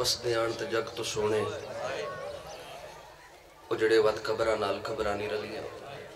वसदे आन ते जग तो सोने वो जड़े वत खबरां नाल खबरां नहीं रलियां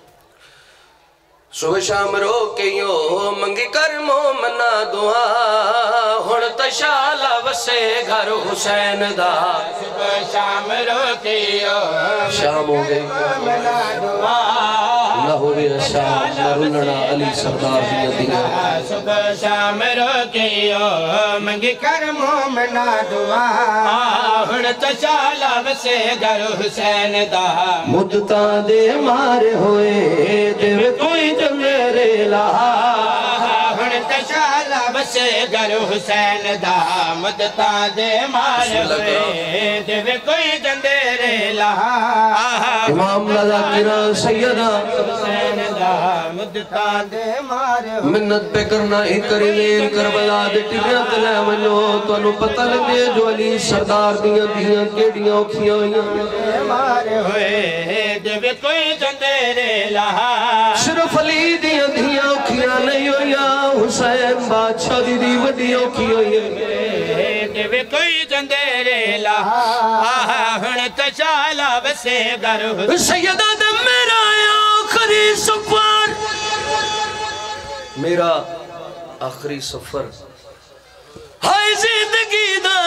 सुबह शाम रो के यो मंगी कर मोमना दुआ हुण तशाला वसे घर हुसैन दा सुबह शाम रो के यो शाम हो गई मोमना दुआ न होवे शाम रुलना अली सरदार दिया दिया सुबह शाम रो के यो मंगी कर मोमना दुआ हुण तशाला वसे घर हुसैन दा मुद्दता दे मारे होए देवे कोई जंदेरे लहा हुण तशाला वसे घर हुसैन दा मुद्दता दे मारे होए देवे कोई जंदेरे लहा इमाम लाला किरा सैयदा हुसैन दा मुद्दता दे मारे मिन्नत पे करना ही करीन करबला दे टिबियां ते ले वनो तुहानू पता लगे जो अली सरदार दियां दियां केड़ियां औखियां होइयां मारे होए देवे कोई जंदेरे लहा सिर्फ अली दियां दियां औखियां नहीं होइयां हुसैन बादशाह दी वड्डी औखी होई देवे कोई जंदेरे लहा हुण तशाला वसे घर सैयदा दे मेरा आखिरी सफर मेरा आखिरी सफर हाय जिंदगी दा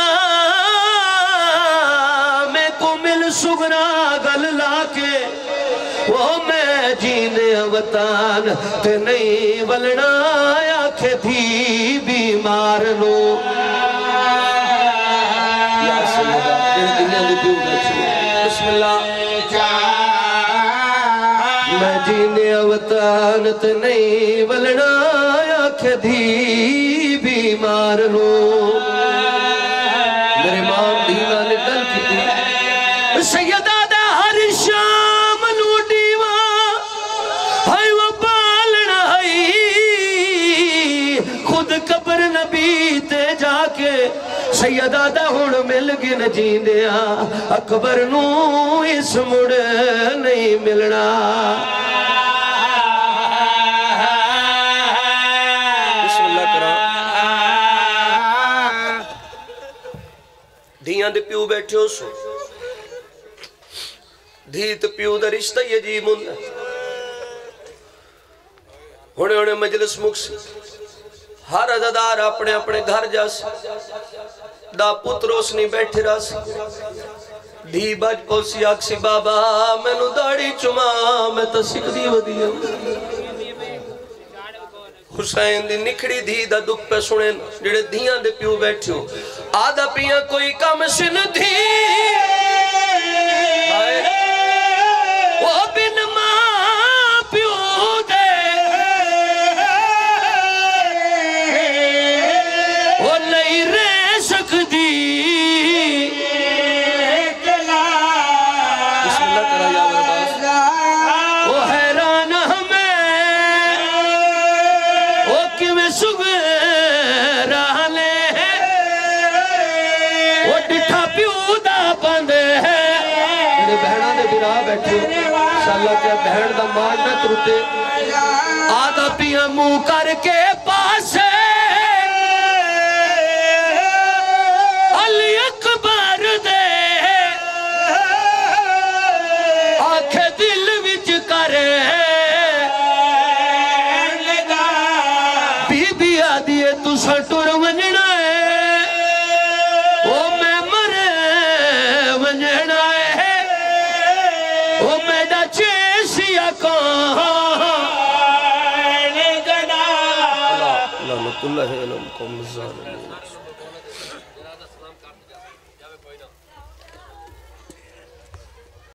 मैं को मिल सुगरा गल लाके वो मैं जीने वतन ते नहीं बलना आखे थी बीमार नो या सैयदा दुनिया दे पियो बैठो बिस्मिल्लाह मैं जीने वतन ते नहीं बलना आखे थी बीमार नो मेरे मां दीना ने गल की सैयदा दा हर शाम नू दीवा हाय वो बालना है खुद कब्र नबी ते जाके सैयदा दा हुण मिल गिन जींदिया अकबर नू इस मुड़ नहीं मिलना धियां दे प्यो बैठे हो सो धी ते प्यो दा रिश्ता ही अजीब हुंदा हुणे हुणे मजलिस मुक्सी हर अज़ादार अपने अपने घर जास दा पुत्र उस नहीं बैठे रस धी बज पहुंची आखसी बाबा मैनू दाढ़ी चुमा मैं तो सिकदी वधिया हुसैन दी निखड़ी धी दा दुख पे सुने जेड़े धियां दे प्यो बैठे हो आदा पिया कोई कम सिन थी वो बिन मां प्यो दे वो नहीं रह सकती बिस्मिल्लाह करा या बरबास वो हैरान हमें वो किवें सुगरा ले वो डिठा प्यो दा बंद है बहना दे बिरा बैठे शाला के बहन दा मान न तुरते आदा पिया मुंह करके पास अली अकबर दे आखे दिल विच करे बीबी आदि तुसा टुर वंजना है ओ मैं मरे वंजना है ओ मेरा चेसिया को लानतुल्लाह अलैकुम ज़ालिमीन